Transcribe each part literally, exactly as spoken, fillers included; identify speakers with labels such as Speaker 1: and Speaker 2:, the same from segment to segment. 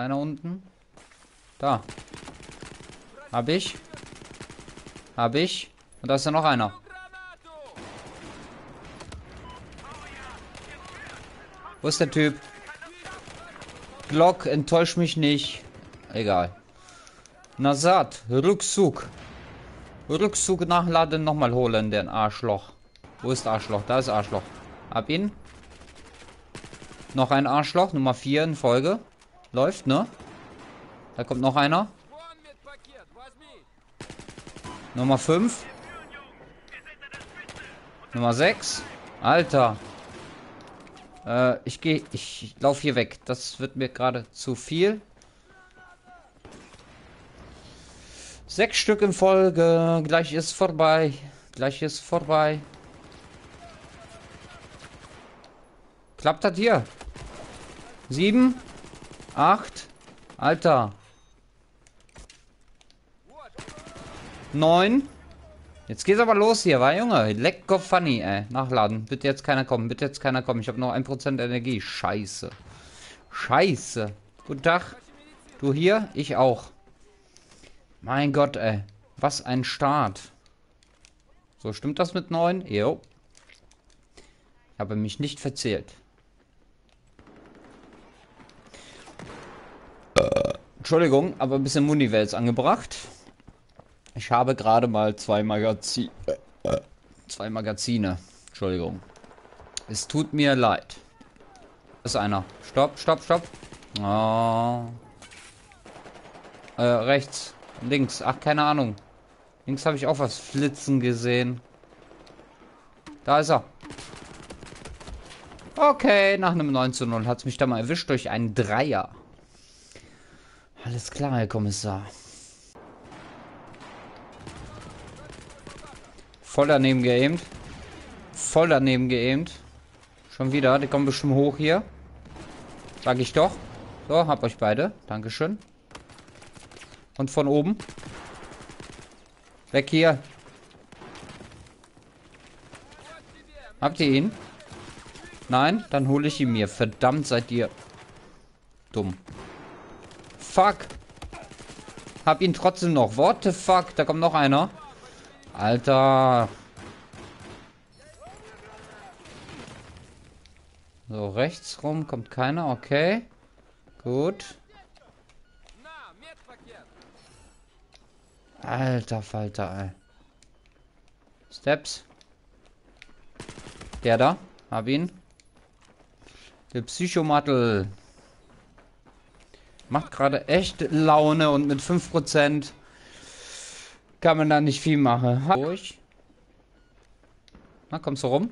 Speaker 1: einer unten? Da. Hab ich. Hab ich. Und da ist ja noch einer. Wo ist der Typ? Glock, enttäusch mich nicht. Egal. Nazad, Rückzug. Rückzug nachladen, nochmal holen, den Arschloch. Wo ist Arschloch? Da ist Arschloch. Hab ihn. Noch ein Arschloch, Nummer vier in Folge. Läuft, ne? Da kommt noch einer. Nummer fünf. Nummer sechs. Alter. Äh, ich gehe, ich laufe hier weg. Das wird mir gerade zu viel. Sechs Stück in Folge. Gleich ist vorbei. Gleich ist vorbei. Klappt das hier? Sieben. Acht. Alter. Neun. Jetzt geht's aber los hier, war Junge. Lecker funny, ey. Nachladen. Bitte jetzt keiner kommen. Bitte jetzt keiner kommen. Ich habe noch ein Prozent Energie. Scheiße. Scheiße. Guten Tag. Du hier? Ich auch. Mein Gott, ey. Was ein Start. So, stimmt das mit neun? Jo. Ich habe mich nicht verzählt. Äh, Entschuldigung, aber ein bisschen Muniwels angebracht. Ich habe gerade mal zwei Magazine. Äh, zwei Magazine. Entschuldigung. Es tut mir leid. Da ist einer. Stopp, stopp, stopp. Oh. Äh, rechts. Links. Ach, keine Ahnung. Links habe ich auch was flitzen gesehen. Da ist er. Okay, nach einem neun zu null hat es mich da mal erwischt durch einen Dreier. Alles klar, Herr Kommissar. Voll daneben geaimt. Voll daneben geaimt. Schon wieder, die kommen bestimmt hoch hier. Sag ich doch. So, hab euch beide. Dankeschön. Und von oben. Weg hier. Habt ihr ihn? Nein? Dann hole ich ihn mir. Verdammt, seid ihr dumm. Fuck. Hab ihn trotzdem noch. What the fuck? Da kommt noch einer. Alter. So, rechts rum kommt keiner. Okay. Gut. Alter Falter, ey. Steps. Der da. Hab ihn. Der Psychomattel. Macht gerade echt Laune und mit fünf Prozent kann man da nicht viel machen. Durch. Na, kommst du rum?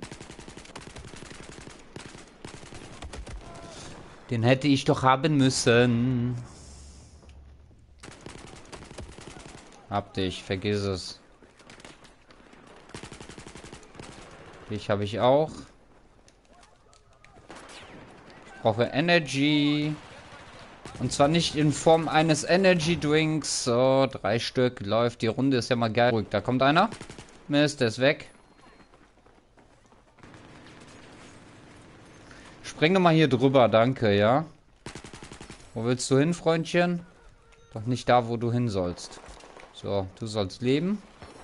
Speaker 1: Den hätte ich doch haben müssen. Hab dich, vergiss es. Dich habe ich auch. Ich brauche Energy. Und zwar nicht in Form eines Energy Drinks. So, drei Stück. Läuft. Die Runde ist ja mal geil. Da kommt einer. Mist, der ist weg. Spring doch mal hier drüber, danke, ja. Wo willst du hin, Freundchen? Doch nicht da, wo du hin sollst. So, du sollst leben.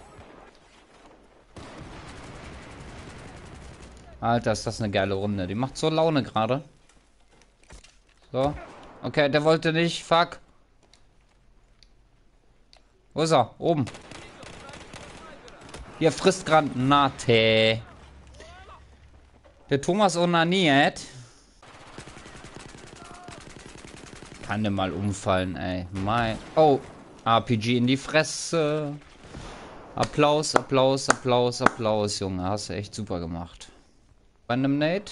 Speaker 1: Alter, ist das eine geile Runde. Die macht so Laune gerade. So. Okay, der wollte nicht. Fuck. Wo ist er? Oben. Hier frisst Granate. Der Thomas onaniert. Kann der mal umfallen, ey. Mein. Oh. R P G in die Fresse. Applaus, Applaus, Applaus, Applaus, Junge. Hast du echt super gemacht. Random Nate.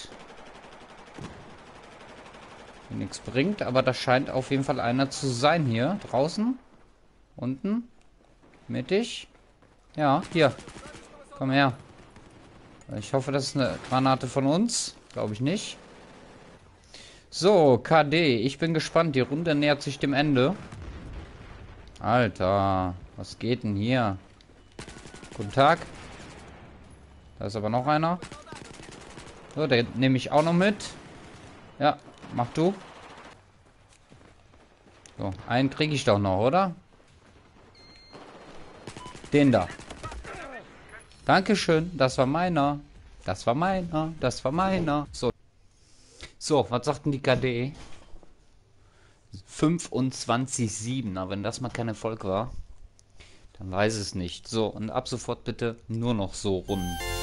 Speaker 1: Die nichts bringt, aber da scheint auf jeden Fall einer zu sein hier. Draußen. Unten. Mittig. Ja, hier. Komm her. Ich hoffe, das ist eine Granate von uns. Glaube ich nicht. So, K D. Ich bin gespannt. Die Runde nähert sich dem Ende. Alter. Was geht denn hier? Guten Tag. Da ist aber noch einer. So, den nehme ich auch noch mit. Ja, mach du. So, einen kriege ich doch noch, oder? Den da. Dankeschön, das war meiner. Das war meiner, das war meiner. So, so, was sagt denn die K D? fünfundzwanzig Komma sieben, na, wenn das mal kein Erfolg war, dann weiß es nicht. So, und ab sofort bitte nur noch so Runden.